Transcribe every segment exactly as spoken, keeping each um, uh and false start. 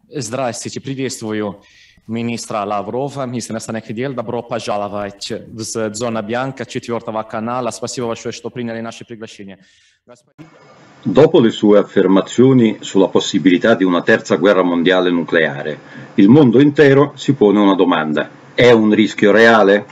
Здравствуйте, приветствую министра Лаврова, министра иностранных дел. Добро пожаловать в «Зона Bianca» четвертого канала. Спасибо большое, что приняли наше приглашение. Dopo le sue affermazioni sulla possibilità di una terza guerra mondiale nucleare, il mondo intero si pone una domanda: è un rischio reale?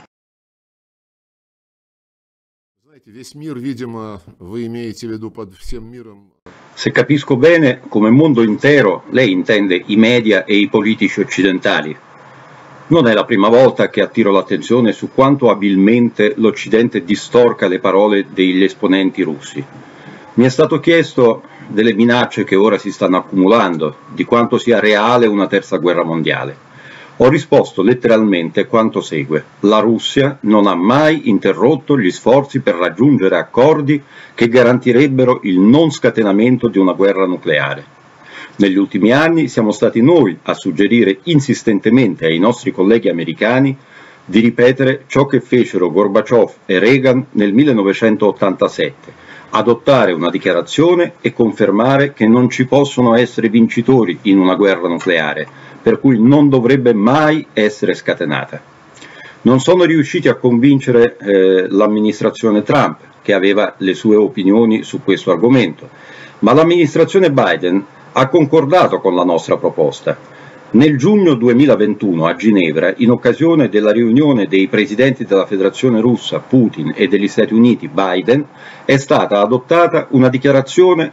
Весь мир, видимо, вы имеете в виду под всем миром. Se capisco bene, come mondo intero, lei intende i media e i politici occidentali. Non è la prima volta che attiro l'attenzione su quanto abilmente l'Occidente distorca le parole degli esponenti russi. Mi è stato chiesto delle minacce che ora si stanno accumulando, di quanto sia reale una terza guerra mondiale. Ho risposto letteralmente quanto segue: la Russia non ha mai interrotto gli sforzi per raggiungere accordi che garantirebbero il non scatenamento di una guerra nucleare. Negli ultimi anni siamo stati noi a suggerire insistentemente ai nostri colleghi americani di ripetere ciò che fecero Gorbaciov e Reagan nel millenovecentottantasette, adottare una dichiarazione e confermare che non ci possono essere vincitori in una guerra nucleare, per cui non dovrebbe mai essere scatenata. Non sono riusciti a convincere eh, l'amministrazione Trump, che aveva le sue opinioni su questo argomento, ma l'amministrazione Biden ha concordato con la nostra proposta. Nel giugno duemilaventuno a Ginevra, in occasione della riunione dei presidenti della Federazione Russa, Putin, e degli Stati Uniti, Biden, è stata adottata una dichiarazione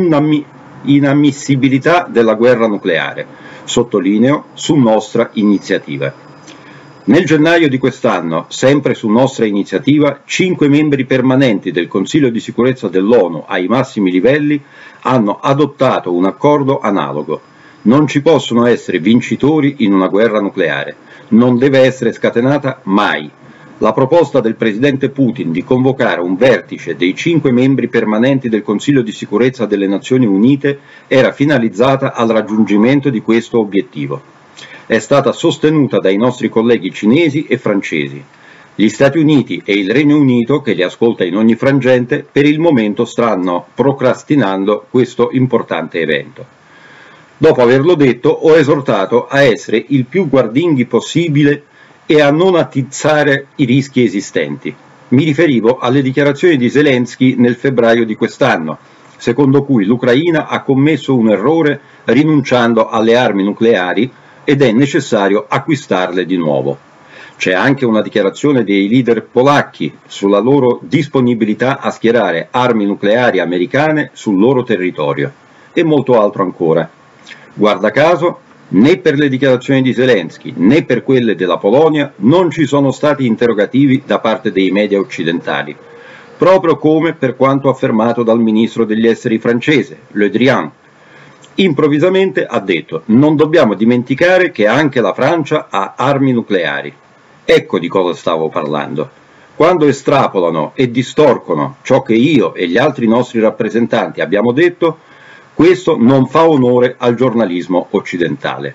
sull'inammissibilità della guerra nucleare, sottolineo, su nostra iniziativa. Nel gennaio di quest'anno, sempre su nostra iniziativa, cinque membri permanenti del Consiglio di sicurezza dell'ONU ai massimi livelli hanno adottato un accordo analogo. Non ci possono essere vincitori in una guerra nucleare, non deve essere scatenata mai. La proposta del presidente Putin di convocare un vertice dei cinque membri permanenti del Consiglio di sicurezza delle Nazioni Unite era finalizzata al raggiungimento di questo obiettivo. È stata sostenuta dai nostri colleghi cinesi e francesi. Gli Stati Uniti e il Regno Unito, che li ascolta in ogni frangente, per il momento stanno procrastinando questo importante evento. Dopo averlo detto, ho esortato a essere il più guardinghi possibile e a non attizzare i rischi esistenti. Mi riferivo alle dichiarazioni di Zelensky nel febbraio di quest'anno, secondo cui l'Ucraina ha commesso un errore rinunciando alle armi nucleari ed è necessario acquistarle di nuovo. C'è anche una dichiarazione dei leader polacchi sulla loro disponibilità a schierare armi nucleari americane sul loro territorio, e molto altro ancora. Guarda caso, né per le dichiarazioni di Zelensky né per quelle della Polonia non ci sono stati interrogativi da parte dei media occidentali, proprio come per quanto affermato dal ministro degli esteri francese, Le Drian. Improvvisamente ha detto: non dobbiamo dimenticare che anche la Francia ha armi nucleari. Ecco di cosa stavo parlando. Quando estrapolano e distorcono ciò che io e gli altri nostri rappresentanti abbiamo detto, questo non fa onore al giornalismo occidentale.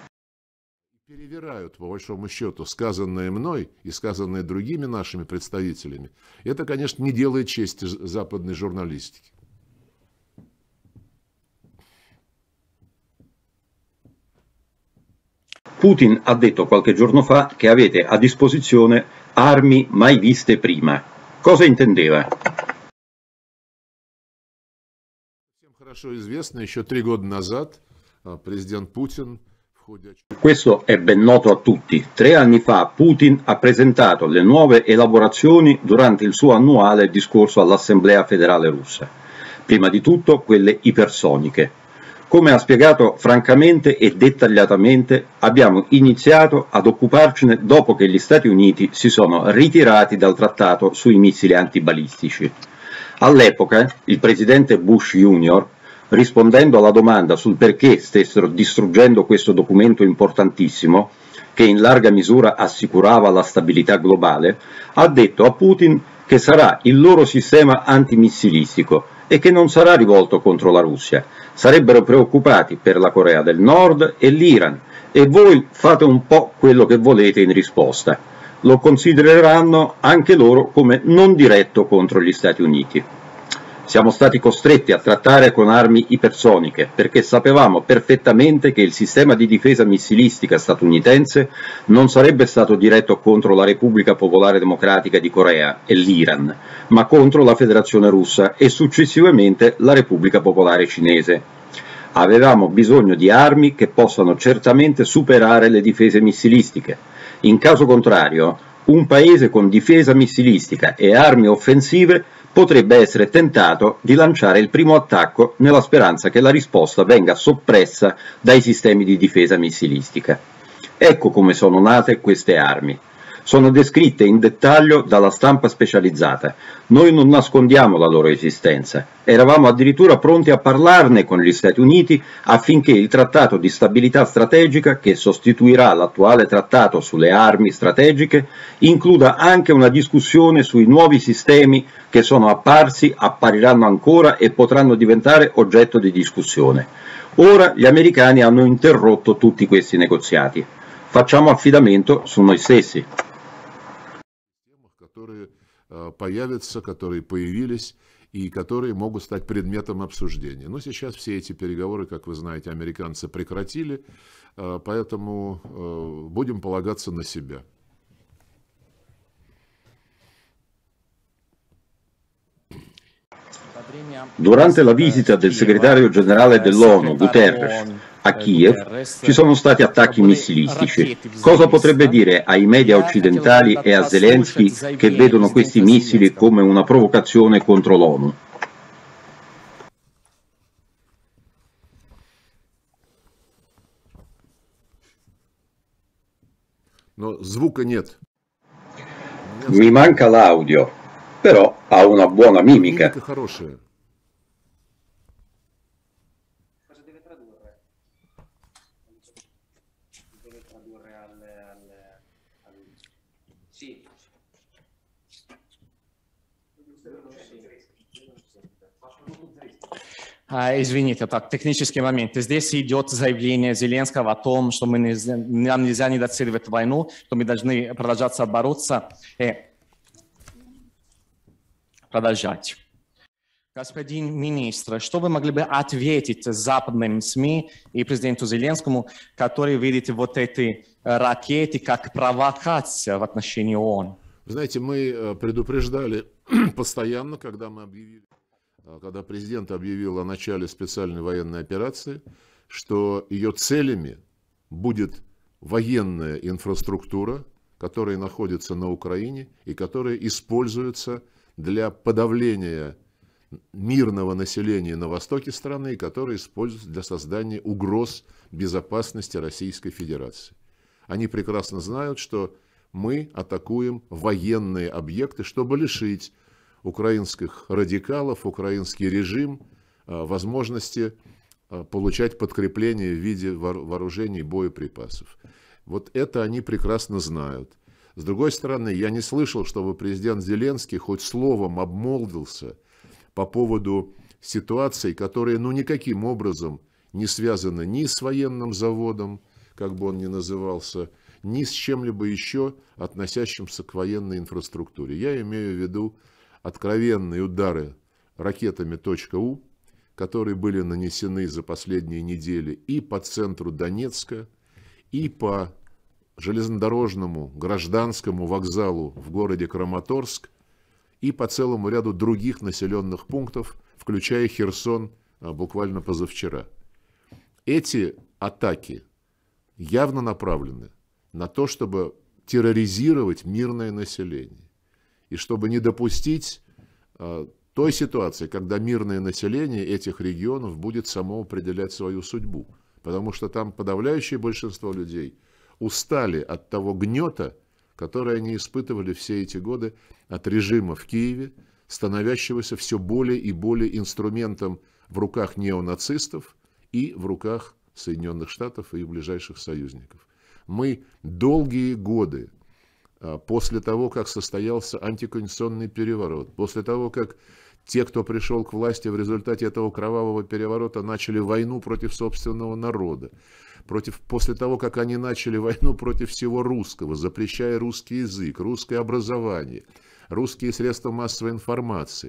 Перевирают, по большому счету, сказанное мной и сказанное другими нашими представителями. Это, конечно, не делает чести западной журналистике. Putin ha detto qualche giorno fa che avete a disposizione armi mai viste prima. Cosa intendeva? Хорошо известно, еще три года назад президент Путин в ходе... Questo è ben noto a tutti. Tre anni fa Putin ha presentato le nuove elaborazioni durante il suo annuale discorso all'Assemblea federale russa. Prima di tutto quelle ipersoniche. Come ha spiegato francamente e dettagliatamente, abbiamo iniziato ad occuparcene dopo che gli Stati Uniti si sono ritirati dal trattato sui missili antibalistici. All'epoca il presidente Bush junior, rispondendo alla domanda sul perché stessero distruggendo questo documento importantissimo, che in larga misura assicurava la stabilità globale, ha detto a Putin che sarà il loro sistema antimissilistico e che non sarà rivolto contro la Russia. Sarebbero preoccupati per la Corea del Nord e l'Iran, e voi fate un po' quello che volete in risposta. Lo considereranno anche loro come non diretto contro gli Stati Uniti. Siamo stati costretti a trattare con armi ipersoniche perché sapevamo perfettamente che il sistema di difesa missilistica statunitense non sarebbe stato diretto contro la Repubblica Popolare Democratica di Corea e l'Iran, ma contro la Federazione Russa e successivamente la Repubblica Popolare Cinese. Avevamo bisogno di armi che possano certamente superare le difese missilistiche. In caso contrario, un paese con difesa missilistica e armi offensive potrebbe essere tentato di lanciare il primo attacco nella speranza che la risposta venga soppressa dai sistemi di difesa missilistica. Ecco come sono nate queste armi. Sono descritte in dettaglio dalla stampa specializzata. Noi non nascondiamo la loro esistenza. Eravamo addirittura pronti a parlarne con gli Stati Uniti affinché il trattato di stabilità strategica, che sostituirà l'attuale trattato sulle armi strategiche, includa anche una discussione sui nuovi sistemi che sono apparsi, appariranno ancora e potranno diventare oggetto di discussione. Ora gli americani hanno interrotto tutti questi negoziati. Facciamo affidamento su noi stessi. Которые появятся, которые появились и которые могут стать предметом обсуждения. Но сейчас все эти переговоры, как вы знаете, американцы прекратили, поэтому будем полагаться на себя. Durante la visita del segretario generale dell'ONU, Guterres, a Kiev, ci sono stati attacchi missilistici. Cosa potrebbe dire ai media occidentali e a Zelensky che vedono questi missili come una provocazione contro l'ONU? Но звука нет. Mi manca l'audio, però ha una buona mimica. Мимика хорошая. Извините, так, технический момент. Здесь идет заявление Зеленского о том, что мы не, нам нельзя недооценивать войну, что мы должны продолжаться бороться и продолжать. Господин министр, что вы могли бы ответить западным СМИ и президенту Зеленскому, который видит вот эти ракеты как провокация в отношении ООН? Знаете, мы предупреждали постоянно, когда мы объявили, когда президент объявил о начале специальной военной операции, что ее целями будет военная инфраструктура, которая находится на Украине и которая используется для подавления мирного населения на востоке страны, и которая используется для создания угроз безопасности Российской Федерации. Они прекрасно знают, что мы атакуем военные объекты, чтобы лишить украинских радикалов, украинский режим возможности получать подкрепление в виде вооружений и боеприпасов. Вот это они прекрасно знают. С другой стороны, я не слышал, чтобы президент Зеленский хоть словом обмолвился по поводу ситуаций, которые ну никаким образом не связаны ни с военным заводом, как бы он ни назывался, ни с чем-либо еще относящимся к военной инфраструктуре. Я имею в виду откровенные удары ракетами .У, которые были нанесены за последние недели и по центру Донецка, и по железнодорожному гражданскому вокзалу в городе Краматорск, и по целому ряду других населенных пунктов, включая Херсон буквально позавчера. Эти атаки явно направлены на то, чтобы терроризировать мирное население. И чтобы не допустить э, той ситуации, когда мирное население этих регионов будет само определять свою судьбу. Потому что там подавляющее большинство людей устали от того гнета, который они испытывали все эти годы от режима в Киеве, становящегося все более и более инструментом в руках неонацистов и в руках Соединенных Штатов и их ближайших союзников. Мы долгие годы, после того, как состоялся антиконституционный переворот, после того, как те, кто пришел к власти в результате этого кровавого переворота, начали войну против собственного народа, против, после того, как они начали войну против всего русского, запрещая русский язык, русское образование, русские средства массовой информации,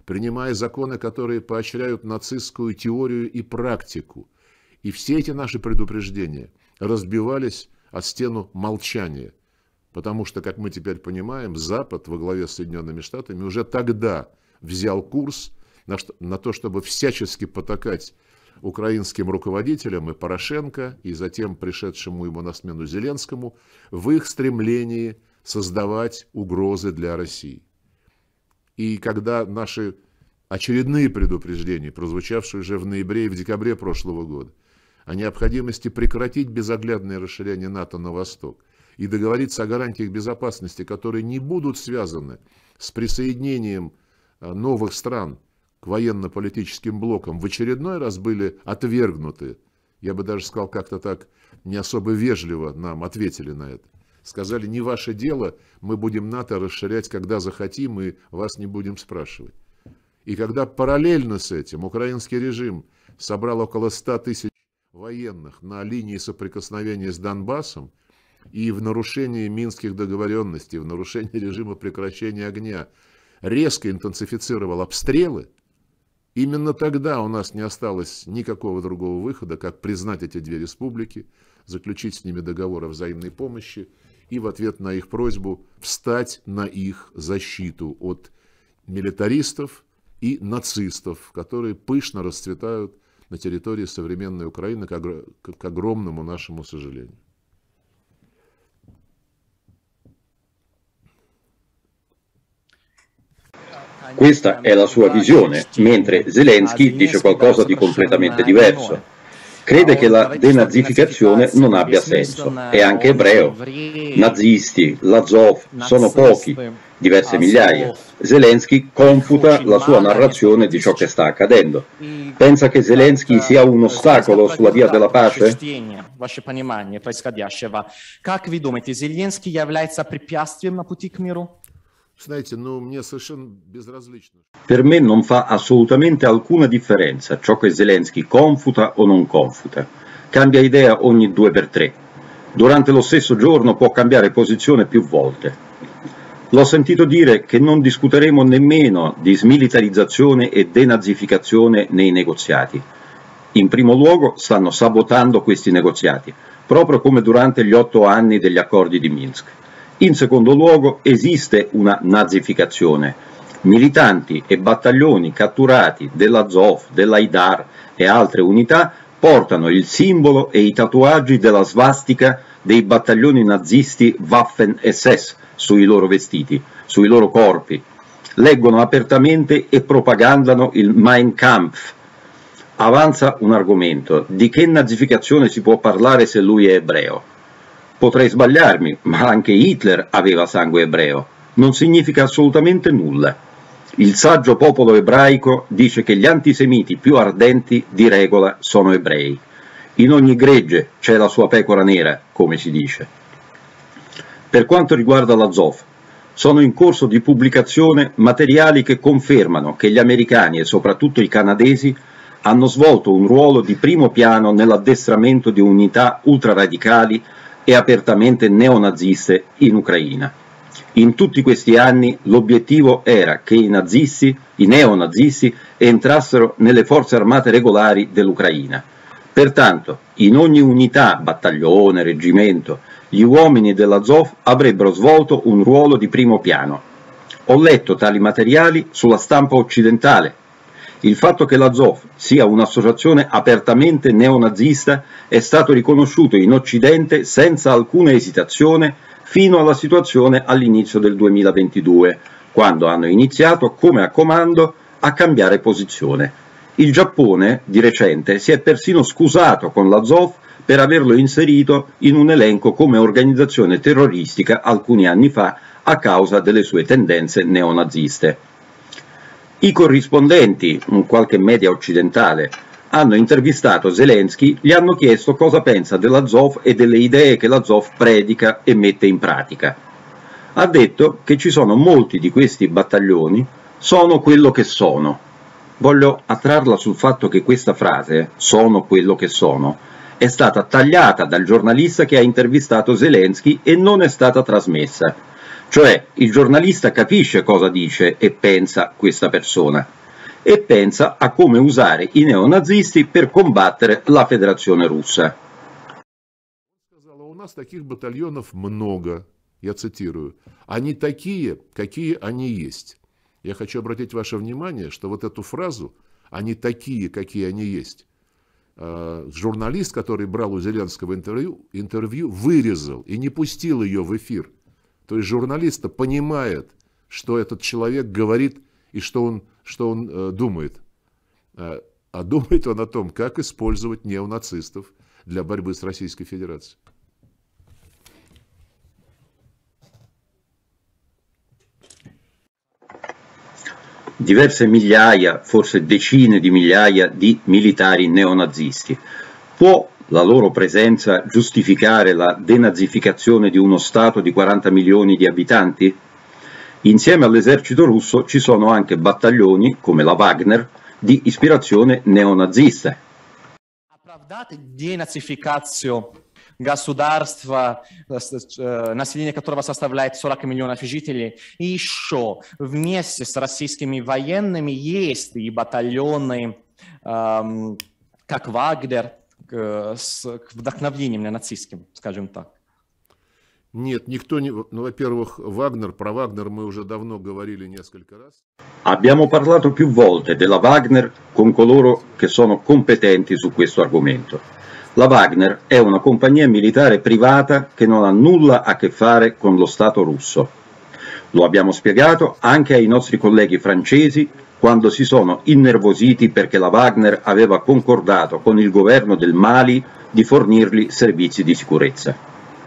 принимая законы, которые поощряют нацистскую теорию и практику. И все эти наши предупреждения разбивались о стену молчания. Потому что, как мы теперь понимаем, Запад во главе с Соединенными Штатами уже тогда взял курс на, что, на то, чтобы всячески потакать украинским руководителям и Порошенко, и затем пришедшему ему на смену Зеленскому, в их стремлении создавать угрозы для России. И когда наши очередные предупреждения, прозвучавшие уже в ноябре и в декабре прошлого года, о необходимости прекратить безоглядное расширение НАТО на восток и договориться о гарантиях безопасности, которые не будут связаны с присоединением новых стран к военно-политическим блокам, в очередной раз были отвергнуты. Я бы даже сказал, как-то так не особо вежливо нам ответили на это. Сказали, не ваше дело, мы будем НАТО расширять, когда захотим, и вас не будем спрашивать. И когда параллельно с этим украинский режим собрал около ста тысяч военных на линии соприкосновения с Донбассом, и в нарушении минских договоренностей, в нарушении режима прекращения огня резко интенсифицировал обстрелы, именно тогда у нас не осталось никакого другого выхода, как признать эти две республики, заключить с ними договор о взаимной помощи и в ответ на их просьбу встать на их защиту от милитаристов и нацистов, которые пышно расцветают на территории современной Украины, к огромному нашему сожалению. Questa è la sua visione, mentre Zelensky dice qualcosa di completamente diverso. Crede che la denazificazione non abbia senso, è anche ebreo. Nazisti, l'Azov, sono pochi, diverse migliaia. Zelensky confuta la sua narrazione di ciò che sta accadendo. Pensa che Zelensky sia un ostacolo sulla via della pace? Ваше понимание происходящего. Как вы думаете, Зеленский является препятствием на пути к миру? Знаете, ну, мне совершенно безразлично. Per me non fa assolutamente alcuna differenza ciò che Zelensky confuta o non confuta. Cambia idea ogni due per tre. Durante lo stesso giorno può cambiare posizione più volte. L'ho sentito dire che non discuteremo nemmeno di smilitarizzazione e denazificazione nei negoziati. In primo luogo stanno sabotando questi negoziati, proprio come durante gli otto anni degli accordi di Minsk. In secondo luogo esiste una nazificazione. Militanti e battaglioni catturati dell'Azov, dell'Aidar e altre unità portano il simbolo e i tatuaggi della svastica dei battaglioni nazisti Waffen-S S sui loro vestiti, sui loro corpi. Leggono apertamente e propagandano il Mein Kampf. Avanza un argomento: di che nazificazione si può parlare se lui è ebreo? Potrei sbagliarmi, ma anche Hitler aveva sangue ebreo. Non significa assolutamente nulla. Il saggio popolo ebraico dice che gli antisemiti più ardenti di regola sono ebrei. In ogni gregge c'è la sua pecora nera, come si dice. Per quanto riguarda l'Azov, sono in corso di pubblicazione materiali che confermano che gli americani e soprattutto i canadesi hanno svolto un ruolo di primo piano nell'addestramento di unità ultraradicali e apertamente neonaziste in Ucraina. In tutti questi anni l'obiettivo era che i nazisti, i neonazisti, entrassero nelle forze armate regolari dell'Ucraina. Pertanto, in ogni unità, battaglione, reggimento, gli uomini dell'Azov avrebbero svolto un ruolo di primo piano. Ho letto tali materiali sulla stampa occidentale. Il fatto che l'Azov sia un'associazione apertamente neonazista è stato riconosciuto in Occidente senza alcuna esitazione fino alla situazione all'inizio del duemilaventidue, quando hanno iniziato, come a comando, a cambiare posizione. Il Giappone, di recente, si è persino scusato con l'Azov per averlo inserito in un elenco come organizzazione terroristica alcuni anni fa a causa delle sue tendenze neonaziste. I corrispondenti, in qualche media occidentale, hanno intervistato Zelensky, gli hanno chiesto cosa pensa dell'Azov e delle idee che l'Azov predica e mette in pratica. Ha detto che ci sono molti di questi battaglioni, sono quello che sono. Voglio attrarla sul fatto che questa frase, sono quello che sono, è stata tagliata dal giornalista che ha intervistato Zelensky e non è stata trasmessa. Cioè il giornalista capisce cosa dice e pensa questa persona e pensa a come usare i neonazisti per combattere la Federazione Russa. У нас таких батальонов много, я цитирую. Они такие, какие они есть. Я хочу обратить ваше внимание, что вот эту фразу «они такие, какие они есть», журналист, который брал у Зеленского интервью, интервью, вырезал и не пустил ее в эфир. То есть журналист понимает, что этот человек говорит и что он, что он э, думает. А, а думает он о том, как использовать неонацистов для борьбы с Российской Федерацией. Diverse migliaia, forse decine di migliaia di militari neonazisti. Può la loro presenza giustificare la denazificazione di uno Stato di quaranta milioni di abitanti? Insieme all'esercito russo ci sono anche battaglioni, come la Wagner, di ispirazione neonazista. Оправдать денацификацию государства, население которого составляет сорок миллионов жителей, и еще вместе с российскими военными есть и батальоны, эм, как Вагнер, с вдохновением нацистским, скажем так. Нет, никто не... Ну, во-первых, Вагнер, про Вагнер мы уже давно говорили несколько раз. Abbiamo parlato più volte della Wagner con coloro che sono competenti su questo argomento. La Wagner è una compagnia militare privata che non ha nulla a che fare con lo Stato russo. Lo abbiamo spiegato anche ai nostri colleghi francesi quando si sono innervositi perché la Wagner aveva concordato con il governo del Mali di fornirgli servizi di sicurezza.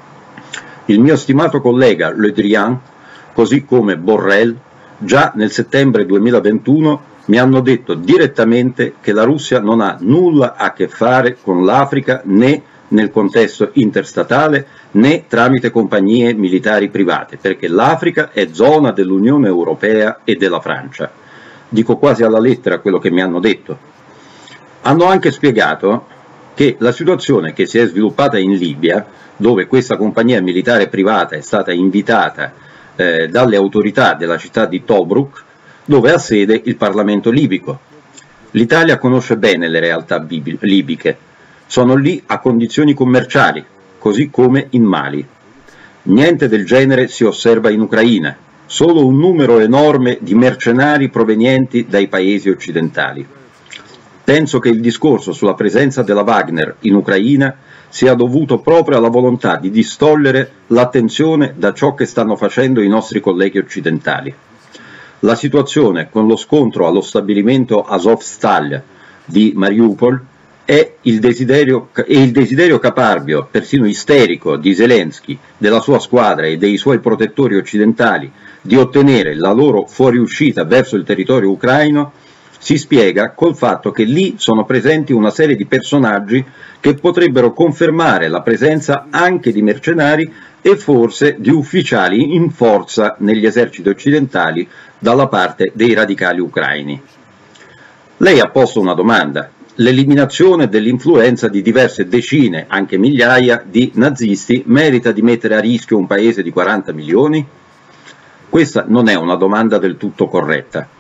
Il mio stimato collega Le Drian, così come Borrell, già nel settembre duemilaventuno mi hanno detto direttamente che la Russia non ha nulla a che fare con l'Africa né nel contesto interstatale né tramite compagnie militari private, perché l'Africa è zona dell'Unione Europea e della Francia. Dico quasi alla lettera quello che mi hanno detto. Hanno anche spiegato che la situazione che si è sviluppata in Libia, dove questa compagnia militare privata è stata invitata eh, dalle autorità della città di Tobruk, dove ha sede il Parlamento libico. L'Italia conosce bene le realtà libiche, sono lì a condizioni commerciali, così come in Mali. Niente del genere si osserva in Ucraina, solo un numero enorme di mercenari provenienti dai paesi occidentali. Penso che il discorso sulla presenza della Wagner in Ucraina sia dovuto proprio alla volontà di distogliere l'attenzione da ciò che stanno facendo i nostri colleghi occidentali. La situazione con lo scontro allo stabilimento Azovstal di Mariupol è il desiderio, è il desiderio caparbio, persino isterico, di Zelensky, della sua squadra e dei suoi protettori occidentali di ottenere la loro fuoriuscita verso il territorio ucraino si spiega col fatto che lì sono presenti una serie di personaggi che potrebbero confermare la presenza anche di mercenari e forse di ufficiali in forza negli eserciti occidentali dalla parte dei radicali ucraini. Lei ha posto una domanda: l'eliminazione dell'influenza di diverse decine, anche migliaia, di nazisti merita di mettere a rischio un paese di quaranta milioni? Questa non è una domanda del tutto corretta.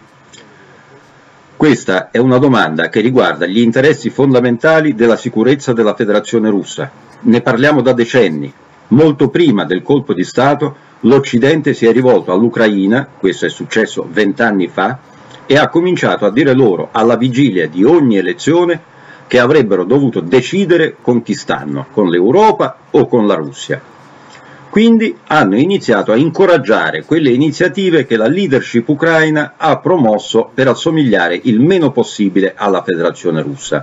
Questa è una domanda che riguarda gli interessi fondamentali della sicurezza della Federazione Russa. Ne parliamo da decenni. Molto prima del colpo di Stato l'Occidente si è rivolto all'Ucraina, questo è successo vent'anni fa, e ha cominciato a dire loro, alla vigilia di ogni elezione, che avrebbero dovuto decidere con chi stanno, con l'Europa o con la Russia. Quindi hanno iniziato a incoraggiare quelle iniziative che la leadership ucraina ha promosso per assomigliare il meno possibile alla Federazione Russa.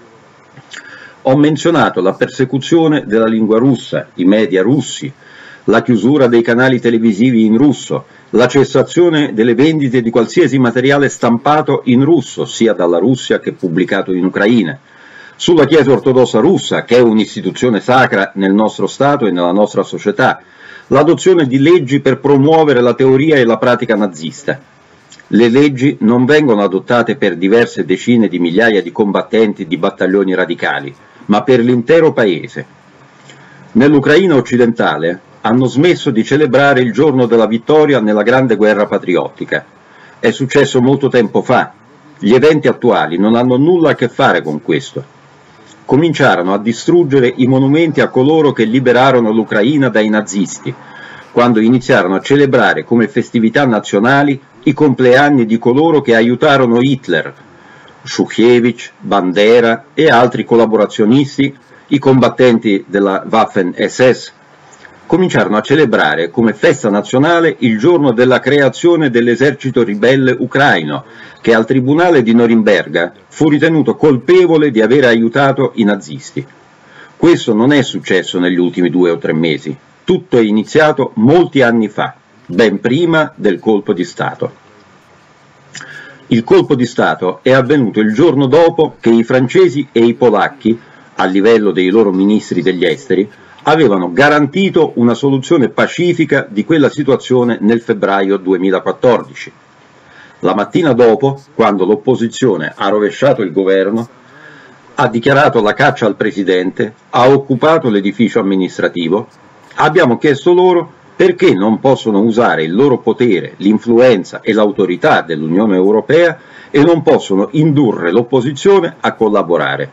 Ho menzionato la persecuzione della lingua russa, i media russi, la chiusura dei canali televisivi in russo, la cessazione delle vendite di qualsiasi materiale stampato in russo, sia dalla Russia che pubblicato in Ucraina, sulla Chiesa ortodossa russa, che è un'istituzione sacra nel nostro Stato e nella nostra società, l'adozione di leggi per promuovere la teoria e la pratica nazista. Le leggi non vengono adottate per diverse decine di migliaia di combattenti di battaglioni radicali, ma per l'intero paese. Nell'Ucraina occidentale hanno smesso di celebrare il giorno della vittoria nella grande guerra patriottica. È successo molto tempo fa. Gli eventi attuali non hanno nulla a che fare con questo. Cominciarono a distruggere i monumenti a coloro che liberarono l'Ucraina dai nazisti, quando iniziarono a celebrare come festività nazionali i compleanni di coloro che aiutarono Hitler, Shuchevich, Bandera e altri collaborazionisti, i combattenti della Waffen-S S. Cominciarono a celebrare come festa nazionale il giorno della creazione dell'esercito ribelle ucraino, che al tribunale di Norimberga fu ritenuto colpevole di aver aiutato i nazisti. Questo non è successo negli ultimi due o tre mesi, tutto è iniziato molti anni fa, ben prima del colpo di Stato. Il colpo di Stato è avvenuto il giorno dopo che i francesi e i polacchi, a livello dei loro ministri degli esteri, avevano garantito una soluzione pacifica di quella situazione nel febbraio duemilaquattordici. La mattina dopo, quando l'opposizione ha rovesciato il governo, ha dichiarato la caccia al presidente, ha occupato l'edificio amministrativo, abbiamo chiesto loro perché non possono usare il loro potere, l'influenza e l'autorità dell'Unione Europea e non possono indurre l'opposizione a collaborare.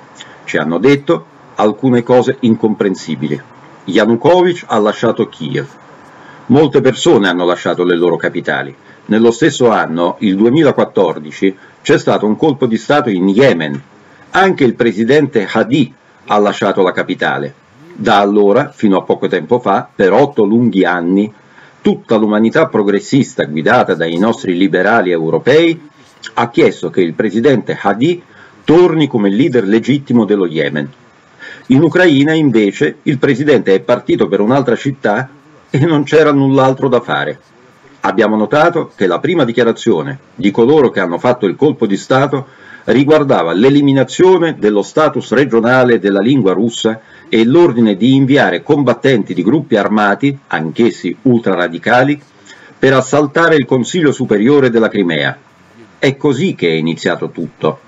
Ci hanno detto alcune cose incomprensibili. Yanukovych ha lasciato Kiev. Molte persone hanno lasciato le loro capitali. Nello stesso anno, il duemilaquattordici, c'è stato un colpo di Stato in Yemen. Anche il presidente Hadi ha lasciato la capitale. Da allora, fino a poco tempo fa, per otto lunghi anni, tutta l'umanità progressista guidata dai nostri liberali europei ha chiesto che il presidente Hadi torni come leader legittimo dello Yemen. In Ucraina, invece, il presidente è partito per un'altra città e non c'era null'altro da fare. Abbiamo notato che la prima dichiarazione di coloro che hanno fatto il colpo di Stato riguardava l'eliminazione dello status regionale della lingua russa e l'ordine di inviare combattenti di gruppi armati, anch'essi ultraradicali, per assaltare il Consiglio Superiore della Crimea. È così che è iniziato tutto.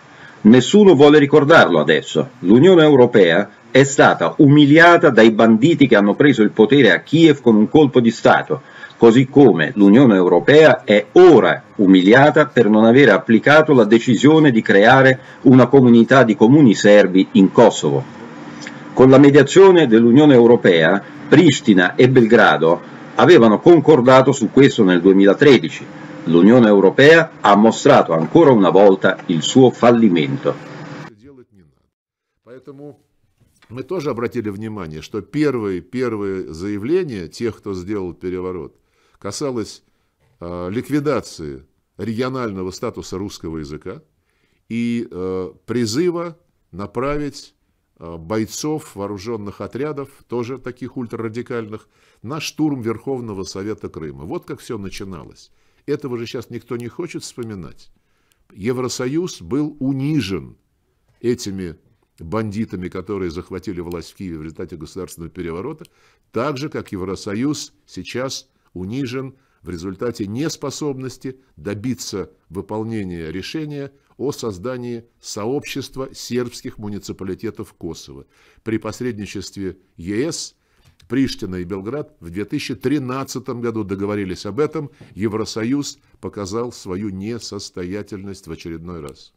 Nessuno vuole ricordarlo adesso. L'Unione Europea è stata umiliata dai banditi che hanno preso il potere a Kiev con un colpo di Stato, così come l'Unione Europea è ora umiliata per non aver applicato la decisione di creare una comunità di comuni serbi in Kosovo. Con la mediazione dell'Unione Europea, Pristina e Belgrado avevano concordato su questo nel duemilatredici. L'Unione Europea ha mostrato ancora una volta il suo fallimento. Поэтому мы тоже обратили внимание, что первые, первые заявления тех, кто сделал переворот, касалось э, ликвидации регионального статуса русского языка и э, призыва направить э, бойцов вооруженных отрядов, тоже таких ультрарадикальных, на штурм Верховного Совета Крыма. Вот как все начиналось. Этого же сейчас никто не хочет вспоминать. Евросоюз был унижен этими бандитами, которые захватили власть в Киеве в результате государственного переворота, так же, как Евросоюз сейчас унижен в результате неспособности добиться выполнения решения о создании сообщества сербских муниципалитетов Косово. При посредничестве ЕС Приштина и Белград в две тысячи тринадцатом году договорились об этом. Евросоюз показал свою несостоятельность в очередной раз.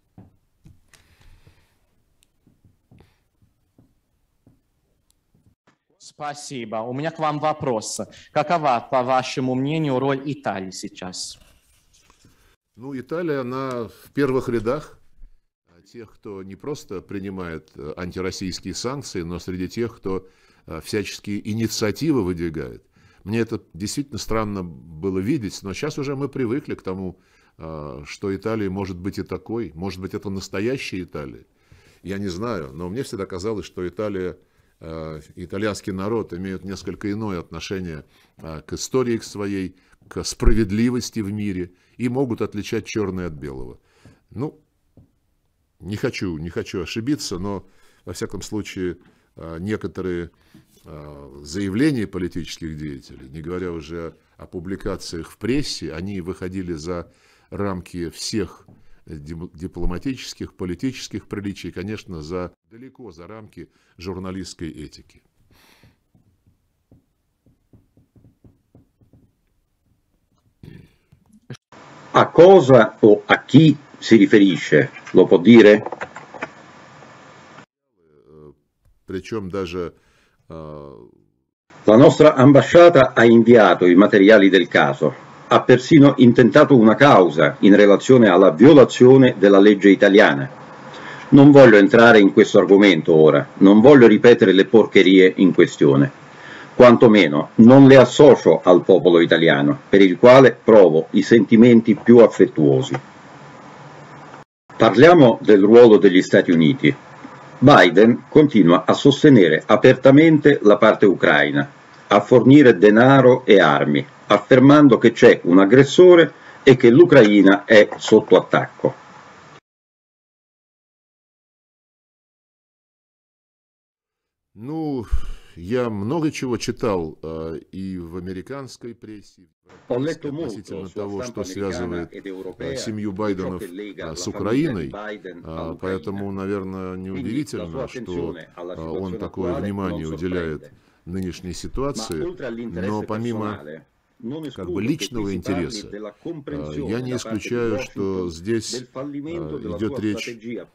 Спасибо. У меня к вам вопрос. Какова, по вашему мнению, роль Италии сейчас? Ну, Италия, она в первых рядах тех, кто не просто принимает антироссийские санкции, но среди тех, кто всяческие инициативы выдвигает. Мне это действительно странно было видеть, но сейчас уже мы привыкли к тому, что Италия может быть и такой. Может быть, это настоящая Италия. Я не знаю, но мне всегда казалось, что Италия, итальянский народ имеют несколько иное отношение к истории к своей, к справедливости в мире и могут отличать черное от белого. Ну, не хочу, не хочу ошибиться, но, во всяком случае, некоторые заявления политических деятелей, не говоря уже о публикациях в прессе, они выходили за рамки всех дипломатических, политических приличий, конечно, за, далеко за рамки журналистской этики. A cosa o a chi si riferisce? Lo può dire? Причем даже La nostra ambasciata ha inviato i materiali del caso, ha persino intentato una causa in relazione alla violazione della legge italiana. Non voglio entrare in questo argomento ora, non voglio ripetere le porcherie in questione. Quantomeno non le associo al popolo italiano, per il quale provo i sentimenti più affettuosi. Parliamo del ruolo degli Stati Uniti. Biden continua a sostenere apertamente la parte ucraina, a fornire denaro e armi, affermando che c'è un aggressore e che l'Ucraina è sotto attacco. Ну, я много чего читал э, и в американской прессе, относительно того, что связывает э, семью Байденов э, с Украиной, э, поэтому, наверное, неудивительно, что э, он такое внимание уделяет нынешней ситуации, но помимо как бы личного интереса, я не исключаю, что здесь идет речь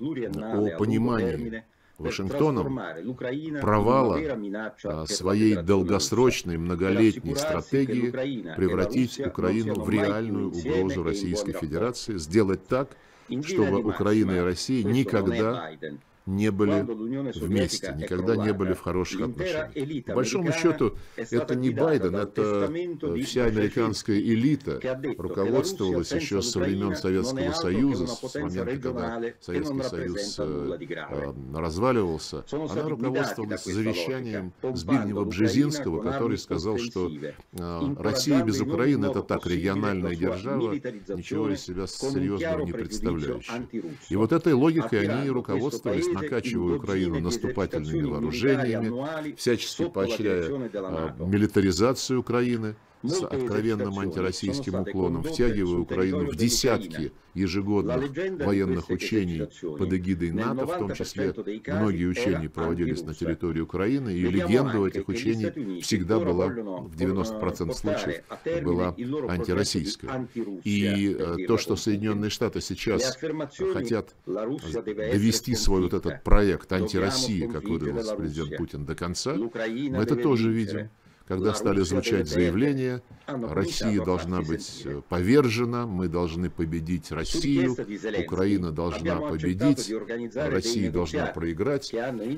о понимании Вашингтоном провала своей долгосрочной многолетней стратегии превратить Украину в реальную угрозу Российской Федерации, сделать так, чтобы Украина и Россия никогда не были вместе, никогда не были в хороших отношениях. По большому счету, это не Байден, это вся американская элита руководствовалась еще со времен Советского Союза, с момента, когда Советский Союз разваливался. Она руководствовалась завещанием Збигнева-Бжезинского, который сказал, что Россия без Украины — это так, региональная держава, ничего из себя серьезного не представляющая. И вот этой логикой они руководствовались, накачивая Украину наступательными вооружениями, всячески поощряя а, милитаризацию Украины с откровенным антироссийским уклоном, втягивая Украину в десятки ежегодных военных учений под эгидой НАТО, в том числе многие учения проводились на территории Украины, и легенда этих учений всегда была, в девяноста процентах случаев, была антироссийская. И то, что Соединенные Штаты сейчас хотят довести свой вот этот проект антироссии, как выразился президент Путин, до конца, мы это тоже видим. Когда стали звучать заявления, Россия должна быть повержена, мы должны победить Россию, Украина должна победить, Россия должна проиграть.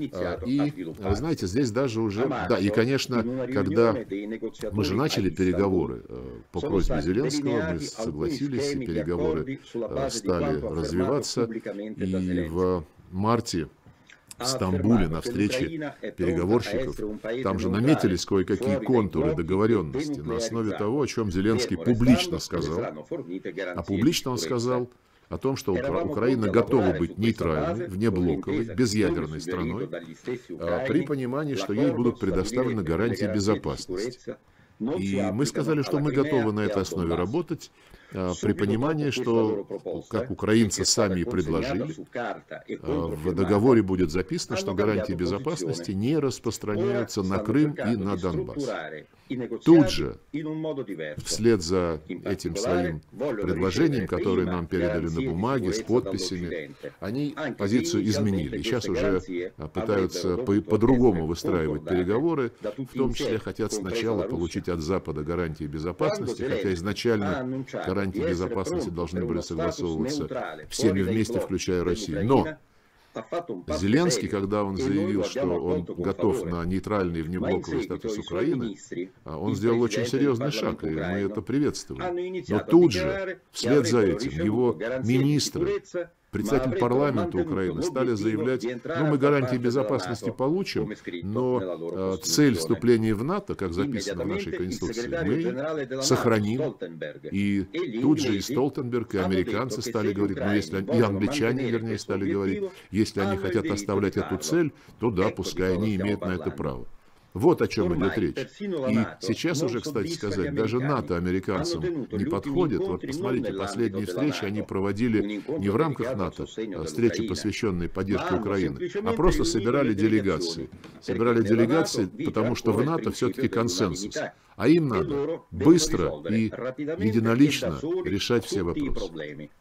И, знаете, здесь даже уже... Да, и, конечно, когда мы же начали переговоры по просьбе Зеленского, мы согласились, и переговоры стали развиваться, и в марте в Стамбуле на встрече переговорщиков, там же наметились кое-какие контуры договоренности на основе того, о чем Зеленский публично сказал. А публично он сказал о том, что Украина готова быть нейтральной, внеблоковой, безъядерной страной, при понимании, что ей будут предоставлены гарантии безопасности. И мы сказали, что мы готовы на этой основе работать, при понимании, что, как украинцы сами и предложили, в договоре будет записано, что гарантии безопасности не распространяются на Крым и на Донбасс. Тут же, вслед за этим своим предложением, которое нам передали на бумаге с подписями, они позицию изменили. И сейчас уже пытаются по-другому выстраивать переговоры, в том числе хотят сначала получить от Запада гарантии безопасности, хотя изначально гарантии безопасности должны были согласовываться всеми вместе, включая Россию. Но Зеленский, когда он заявил, что он готов на нейтральный внеблоковый статус Украины, он сделал очень серьезный шаг, и мы это приветствуем. Но тут же, вслед за этим, его министры, председатель парламента Украины стали заявлять, ну, мы гарантии безопасности получим, но э, цель вступления в НАТО, как записано в нашей Конституции, мы сохраним. И тут же и Столтенберг, и американцы стали говорить, ну, если они, и англичане, вернее, стали говорить, если они хотят оставлять эту цель, то да, пускай они имеют на это право. Вот о чем идет речь. И сейчас уже, кстати сказать, даже НАТО американцам не подходит. Вот посмотрите, последние встречи они проводили не в рамках НАТО, а встречи, посвященные поддержке Украины, а просто собирали делегации. Собирали делегации, потому что в НАТО все-таки консенсус. А им надо быстро и единолично решать все вопросы.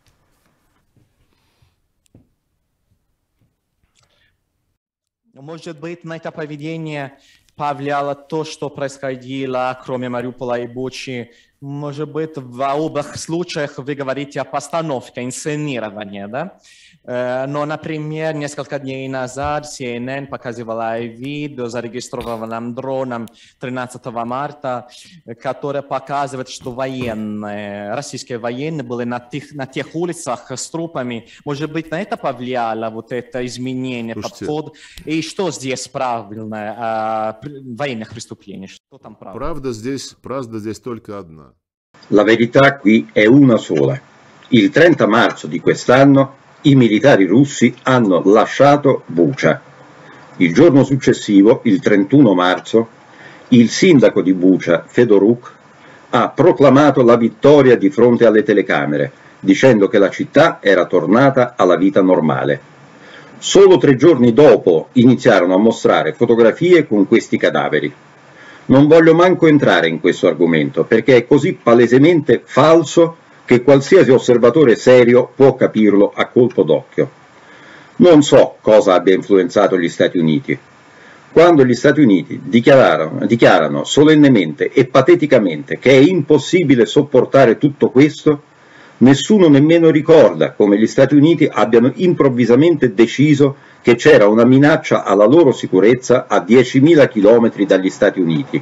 Может быть, на это поведение повлияло то, что происходило, кроме Мариуполя и Бучи. Может быть, в обоих случаях вы говорите о постановке, инсценировании, да? Но, например, несколько дней назад си эн эн показывала видео, зарегистрированным дроном тринадцатого марта, которое показывает, что военные, российские военные были на тех, на тех улицах с трупами. Может быть, на это повлияло вот это изменение подхода? И что здесь правильно а, военных преступлений? Что там правда? Правда здесь, правда здесь только одна. La verità qui è una sola. Il trenta marzo di quest'anno i militari russi hanno lasciato Bucha. Il giorno successivo, il trentuno marzo, il sindaco di Bucha, Fedoruk, ha proclamato la vittoria di fronte alle telecamere, dicendo che la città era tornata alla vita normale. Solo tre giorni dopo iniziarono a mostrare fotografie con questi cadaveri. Non voglio manco entrare in questo argomento, perché è così palesemente falso che qualsiasi osservatore serio può capirlo a colpo d'occhio. Non so cosa abbia influenzato gli Stati Uniti. Quando gli Stati Uniti dichiarano, dichiarano solennemente e pateticamente che è impossibile sopportare tutto questo, nessuno nemmeno ricorda come gli Stati Uniti abbiano improvvisamente deciso che c'era una minaccia alla loro sicurezza a diecimila chilometri dagli Stati Uniti.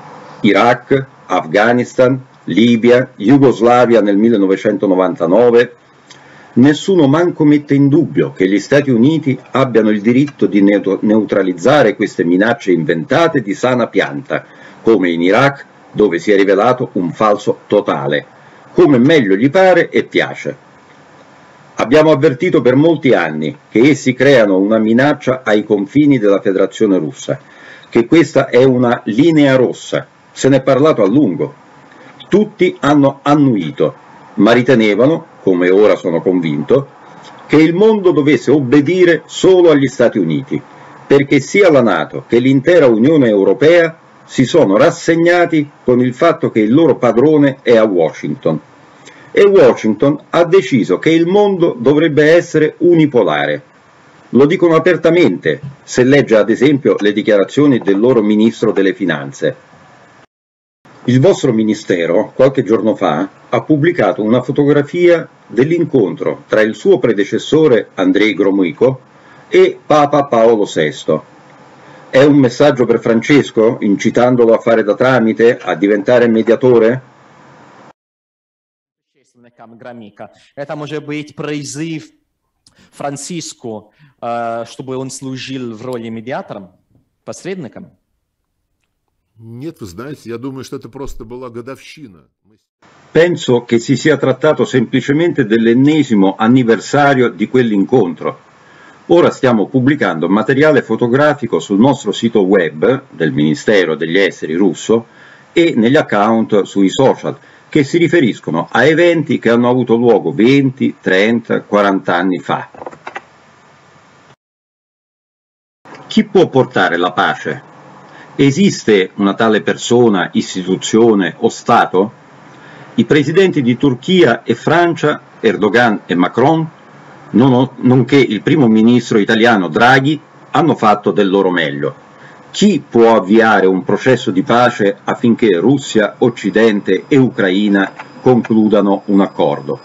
Iraq, Afghanistan, Libia, Jugoslavia nel millenovecentonovantanove. Nessuno manco mette in dubbio che gli Stati Uniti abbiano il diritto di neutralizzare queste minacce inventate di sana pianta, come in Iraq, dove si è rivelato un falso totale, come meglio gli pare e piace. Abbiamo avvertito per molti anni che essi creano una minaccia ai confini della Federazione Russa, che questa è una linea rossa, se ne è parlato a lungo. Tutti hanno annuito, ma ritenevano, come ora sono convinto, che il mondo dovesse obbedire solo agli Stati Uniti, perché sia la NATO che l'intera Unione Europea si sono rassegnati con il fatto che il loro padrone è a Washington. E Washington ha deciso che il mondo dovrebbe essere unipolare. Lo dicono apertamente, se legge ad esempio le dichiarazioni del loro ministro delle finanze. Il vostro ministero, qualche giorno fa, ha pubblicato una fotografia dell'incontro tra il suo predecessore Andrei Gromyko e Papa Paolo sesto. È un messaggio per Francesco, incitandolo a fare da tramite, a diventare mediatore? Это может быть призыв Франциску, чтобы он служил в роли медиатором, посредником? Нет, вы знаете, я думаю, что это просто была годовщина. Penso che si sia trattato semplicemente dell'ennesimo anniversario di quell'incontro. Ora stiamo pubblicando materiale fotografico sul nostro sito web del Ministero degli Esteri russo e negli account sui social, che si riferiscono a eventi che hanno avuto luogo venti, trenta, quaranta anni fa. Chi può portare la pace? Esiste una tale persona, istituzione o Stato? I presidenti di Turchia e Francia, Erdogan e Macron, nonché il primo ministro italiano Draghi, hanno fatto del loro meglio. Chi può avviare un processo di pace affinché Russia, Occidente e Ucraina concludano un accordo?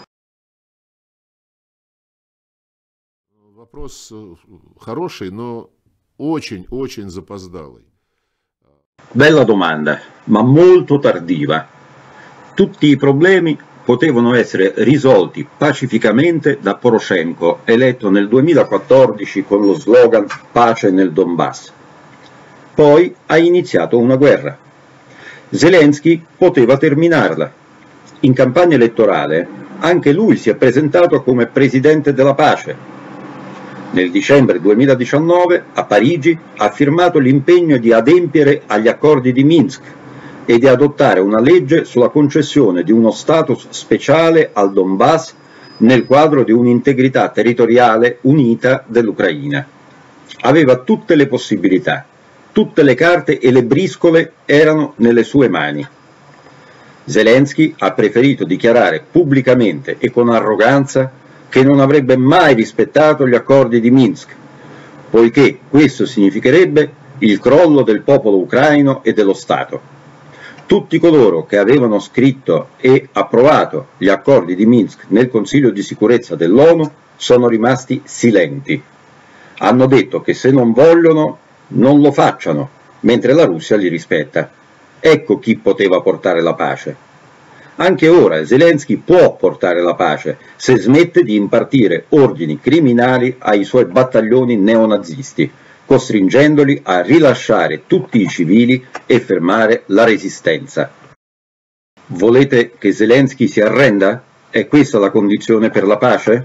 Вопрос хороший, но очень-очень запоздалый. Bella domanda, ma molto tardiva. Tutti i problemi potevano essere risolti pacificamente da Poroshenko, eletto nel duemilaquattordici con lo slogan Pace nel Donbass. Poi ha iniziato una guerra. Zelensky poteva terminarla. In campagna elettorale anche lui si è presentato come presidente della pace. Nel dicembre duemiladiciannove a Parigi ha firmato l'impegno di adempiere agli accordi di Minsk e di adottare una legge sulla concessione di uno status speciale al Donbass nel quadro di un'integrità territoriale unita dell'Ucraina. Aveva tutte le possibilità. Tutte le carte e le briscole erano nelle sue mani. Zelensky ha preferito dichiarare pubblicamente e con arroganza che non avrebbe mai rispettato gli accordi di Minsk, poiché questo significherebbe il crollo del popolo ucraino e dello Stato. Tutti coloro che avevano scritto e approvato gli accordi di Minsk nel Consiglio di sicurezza dell'ONU sono rimasti silenti. Hanno detto che se non vogliono non lo facciano, mentre la Russia li rispetta. Ecco chi poteva portare la pace. Anche ora Zelensky può portare la pace se smette di impartire ordini criminali ai suoi battaglioni neonazisti, costringendoli a rilasciare tutti i civili e fermare la resistenza. Volete che Zelensky si arrenda? È questa la condizione per la pace?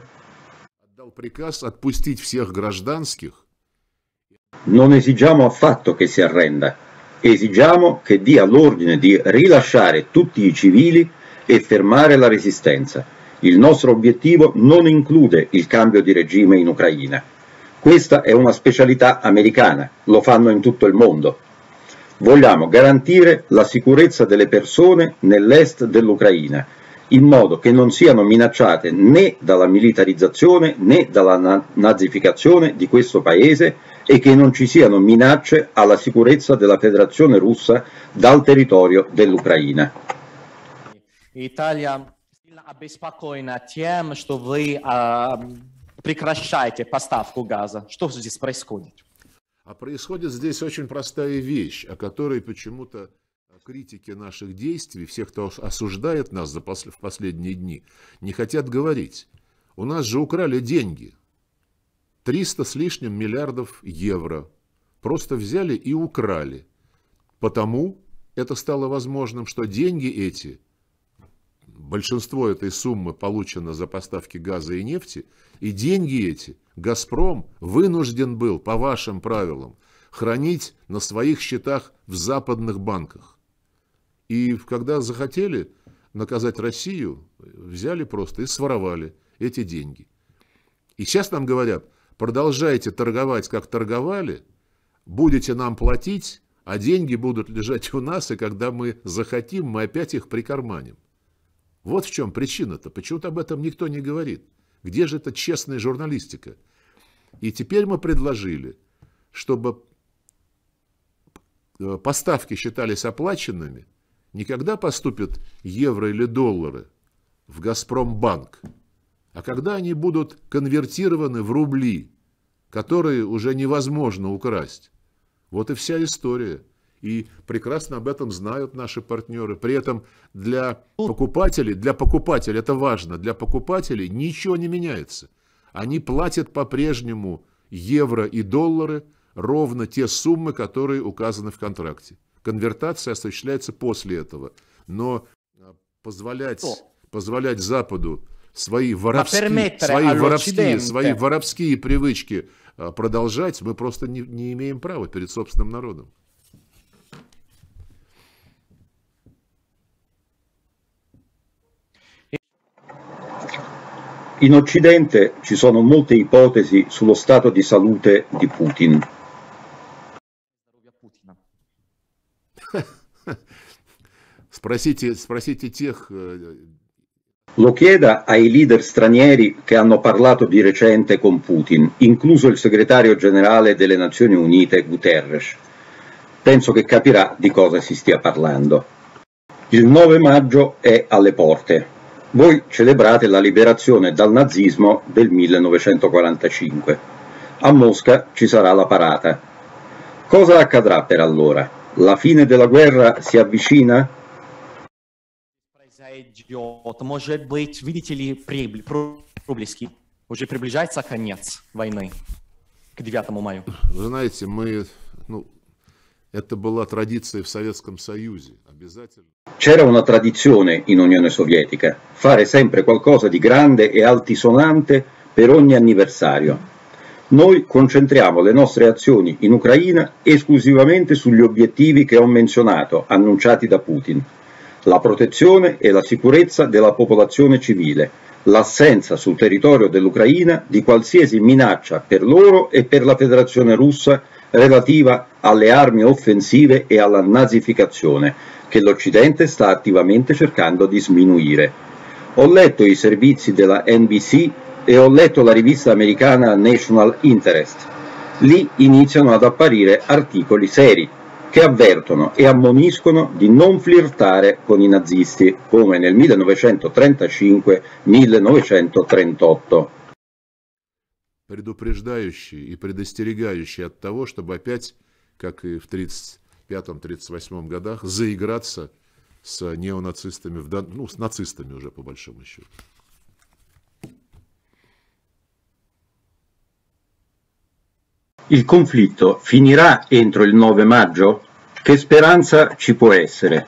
Non esigiamo affatto che si arrenda, esigiamo che dia l'ordine di rilasciare tutti i civili e fermare la resistenza. Il nostro obiettivo non include il cambio di regime in Ucraina. Questa è una specialità americana, lo fanno in tutto il mondo. Vogliamo garantire la sicurezza delle persone nell'est dell'Ucraina, in modo che non siano minacciate né dalla militarizzazione né dalla na- nazificazione di questo paese e che non ci siano minacce alla sicurezza della Federazione Russa dal territorio dell'Ucraina. Италия сильно обеспокоена тем, что вы а, прекращаете поставку газа. Что здесь происходит? А происходит здесь очень простая вещь, о которой почему-то критики наших действий, всех, кто осуждает нас за пос- в последние дни, не хотят говорить. У нас же украли деньги. триста с лишним миллиардов евро. Просто взяли и украли. Потому это стало возможным, что деньги эти, большинство этой суммы получено за поставки газа и нефти, и деньги эти «Газпром» вынужден был, по вашим правилам, хранить на своих счетах в западных банках. И когда захотели наказать Россию, взяли просто и своровали эти деньги. И сейчас нам говорят, продолжайте торговать, как торговали, будете нам платить, а деньги будут лежать у нас, и когда мы захотим, мы опять их прикарманим. Вот в чем причина-то. Почему-то об этом никто не говорит. Где же эта честная журналистика? И теперь мы предложили, чтобы поставки считались оплаченными, не когда поступят евро или доллары в Газпромбанк, а когда они будут конвертированы в рубли, которые уже невозможно украсть. Вот и вся история. И прекрасно об этом знают наши партнеры. При этом для покупателей, для покупателей, это важно, для покупателей ничего не меняется. Они платят по-прежнему евро и доллары ровно те суммы, которые указаны в контракте. Конвертация осуществляется после этого. Но позволять, позволять Западу свои воровские, свои воровские, свои воровские привычки продолжать, мы просто не, не имеем права перед собственным народом. In Occidente ci sono molte ipotesi sullo stato di salute di Putin. Sпросите, sпросите тех... Lo chieda ai leader stranieri che hanno parlato di recente con Putin, incluso il segretario generale delle Nazioni Unite Guterres. Penso che capirà di cosa si stia parlando. Il nove maggio è alle porte. Voi celebrate la liberazione dal nazismo del millenovecentoquarantacinque. A Mosca ci sarà la parata. Cosa accadrà per allora? La fine della guerra si avvicina? Может быть, видите ли, проблески. Уже приближается конец войны к девятому мая. Вы знаете, мы, ну, это была традиция в Советском Союзе. Обязательно. C'era una tradizione in Unione Sovietica, fare sempre qualcosa di grande e altisonante per ogni anniversario. Noi concentriamo le nostre azioni in Ucraina esclusivamente sugli obiettivi che ho menzionato, annunciati da Putin. La protezione e la sicurezza della popolazione civile, l'assenza sul territorio dell'Ucraina di qualsiasi minaccia per loro e per la Federazione Russa relativa alle armi offensive e alla nazificazione, che l'Occidente sta attivamente cercando di sminuire. Ho letto i servizi della N B C e ho letto la rivista americana National Interest. Lì iniziano ad apparire articoli seri che avvertono e ammoniscono di non flirtare con i nazisti, come nel millenovecentotrentacinque millenovecentotrentotto. Предупреждающий и предостерегающий от того, чтобы опять, как и в тридцать пятом — тридцать восьмом годах, заиграться с неонацистами, ну, с нацистами уже по большому счету. Il conflitto finirà entro il nove maggio? Che speranza ci può essere?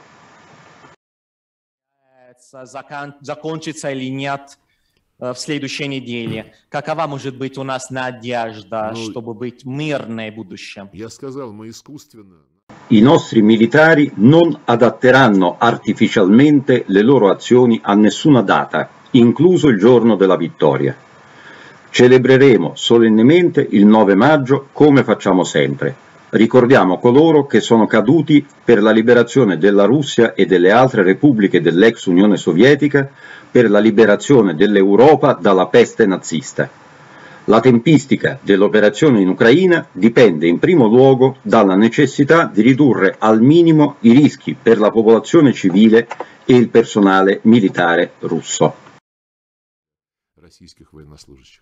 Закончится или нет в следующей неделе? Какова может быть у нас надежда, ну, чтобы быть мирное будущее? Я сказал, мы искусственно. I nostri militari non adatteranno artificialmente le loro azioni a nessuna data, incluso il giorno della vittoria. Celebreremo solennemente il nove maggio come facciamo sempre. Ricordiamo coloro che sono caduti per la liberazione della Russia e delle altre repubbliche dell'ex Unione Sovietica, per la liberazione dell'Europa dalla peste nazista. La tempistica dell'operazione in Ucraina dipende in primo luogo dalla necessità di ridurre al minimo i rischi per la popolazione civile e il personale militare russo. Российских военнослужащих.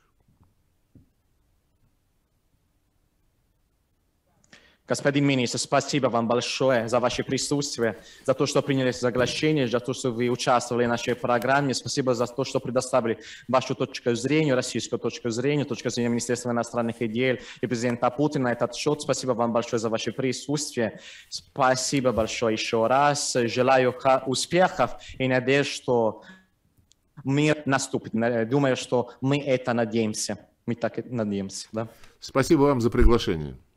Господин министр, спасибо вам большое за ваше присутствие, за то, что приняли соглашение, за то, что вы участвовали в нашей программе. Спасибо за то, что предоставили вашу точку зрения, российскую точку зрения, точку зрения Министерства иностранных дел и президента Путина на этот счет. Спасибо вам большое за ваше присутствие. Спасибо большое еще раз. Желаю успехов и надеюсь, что мир наступит. Думаю, что мы это надеемся. Мы так и надеемся. Да? Спасибо вам за приглашение.